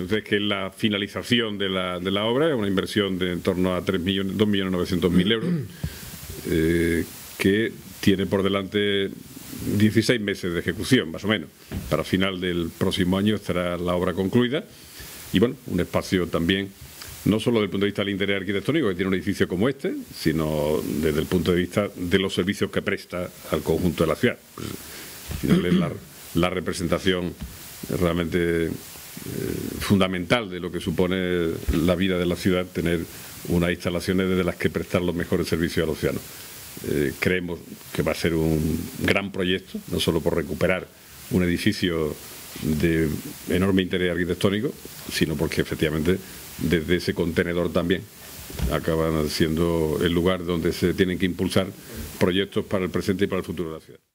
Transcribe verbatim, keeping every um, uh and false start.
Entonces, que es la finalización de la, de la obra, es una inversión de en torno a tres millones, dos millones novecientos mil euros, eh, que tiene por delante dieciséis meses de ejecución, más o menos. Para final del próximo año estará la obra concluida y, bueno, un espacio también, no solo desde el punto de vista del interés arquitectónico, que tiene un edificio como este, sino desde el punto de vista de los servicios que presta al conjunto de la ciudad. Pues, al final es la, la representación realmente eh, fundamental de lo que supone la vida de la ciudad, tener unas instalaciones desde las que prestar los mejores servicios a los ciudadanos. Eh, creemos que va a ser un gran proyecto, no solo por recuperar un edificio de enorme interés arquitectónico, sino porque efectivamente desde ese contenedor también acaban siendo el lugar donde se tienen que impulsar proyectos para el presente y para el futuro de la ciudad.